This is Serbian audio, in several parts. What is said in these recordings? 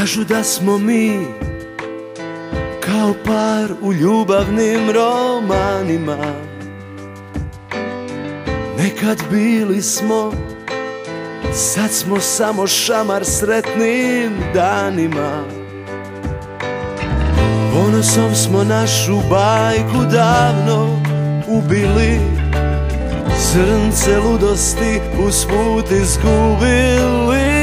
Kažu da smo mi kao par u ljubavnim romanima. Nekad bili smo, sad smo samo šamar sretnim danima. Ponosom smo našu bajku davno ubili, zrnce ludosti usput izgubili.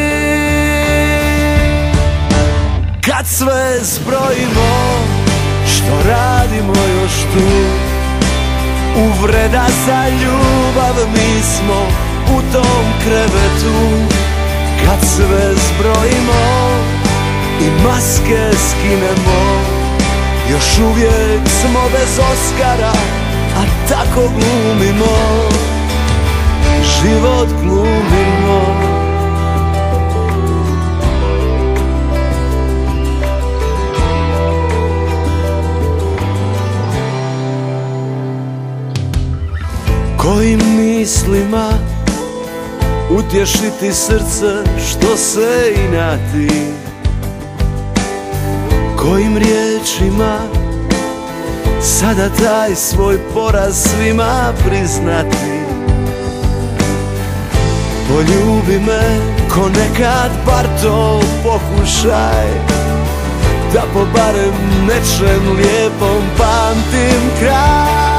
Kad sve zbrojimo, što radimo još tu? Uvreda za ljubav, mi smo u tom krevetu. Kad sve zbrojimo i maske skinemo, još uvijek smo bez Oskara, a tako glumimo, život glumimo. Kojim mislima utješiti srce što se inati? Kojim riječima sada taj svoj poraz svima priznati? Poljubi me ko nekad, bar to pokušaj, da po barem nečem lijepom pamtim kraj.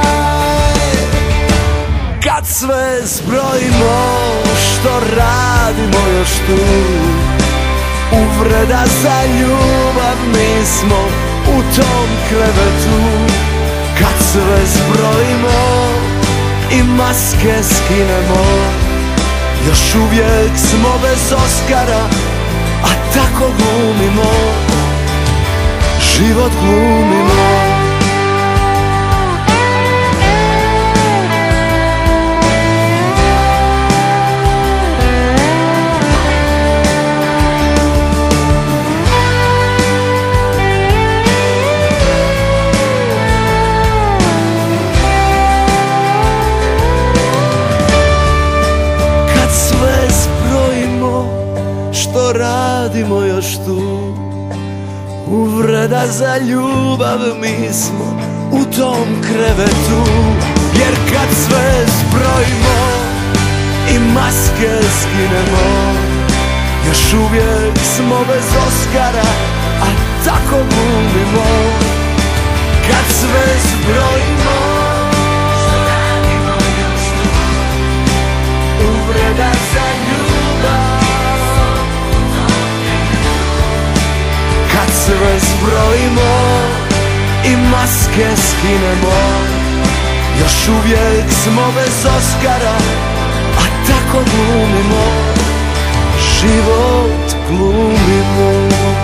Kad sve zbrojimo, što radimo još tu? Uvreda za ljubav, mi smo u tom krevetu. Kad sve zbrojimo i maske skinemo, još uvijek smo bez Oskara, a tako glumimo, život glumimo. Što radimo još tu? Uvreda za ljubav, mi smo u tom krevetu. Jer kad sve zbrojimo i maske skinemo, još uvijek smo bez Oskara, a tako glumimo. Kad sve zbrojimo, što radimo još tu? Uvreda za ljubav, kad sve zbrojimo i maske skinemo, još uvijek smo bez Oskara, a tako glumimo, život glumimo.